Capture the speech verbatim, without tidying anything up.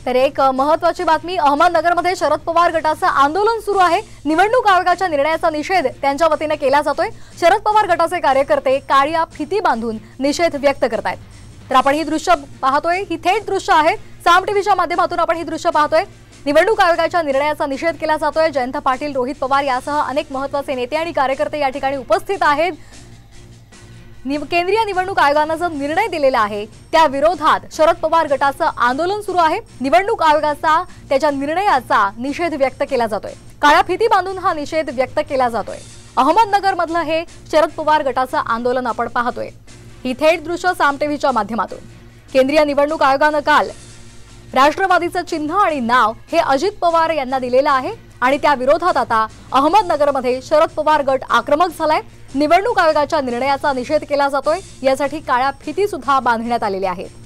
तर एक महत्त्वाची बातमी, अहमदनगरमध्ये शरद पवार गटाचं आंदोलन सुरू आहे। निवडणूक आयोगाच्या निर्णयाचा निषेध त्यांच्या वतीने केला जातोय। शरद पवार गटाचे कार्यकर्ते काळ्या फिती बांधून निषेध व्यक्त करतायत। तर आपण ही दृश्य पाहतोय, ही थेट दृश्य आहे, साम टीव्हीच्या माध्यमातून आपण ही दृश्य पाहतोय। निवडणूक आयोगाच्या निर्णयाचा निषेध केला जातोय। जयंत पाटील, रोहित पवार यासह अनेक महत्त्वाचे नेते आणि कार्यकर्ते या ठिकाणी उपस्थित आहेत। केंद्रीय निवडणूक आयोगाने जो निर्णय दिलेला आहे त्या विरोधात शरद पवार गटाचं आंदोलन सुरू आहे। निवडणूक आयोगाचा त्याच्या निर्णयाचा निषेध व्यक्त केला जातोय। काळ्या फिती बांधून हा निषेध व्यक्त केला जातोय। अहमदनगर मधलं हे शरद पवार गटाचं आंदोलन आपण पाहतोय। ही थेट दृश्य साम टीव्हीच्या माध्यमातून। केंद्रीय निवडणूक आयोगाने काल राष्ट्रवादीचं चिन्ह आणि नाव हे अजित पवार यांना दिलेलं आहे आणि त्या विरोधात आता अहमदनगरमध्ये शरद पवार गट आक्रमक झालाय। निवडणूक आयोगाच्या निर्णयाचा निषेध केला जातोय। यासाठी काळ्या फिती सुद्धा बांधण्यात आलेल्या आहेत।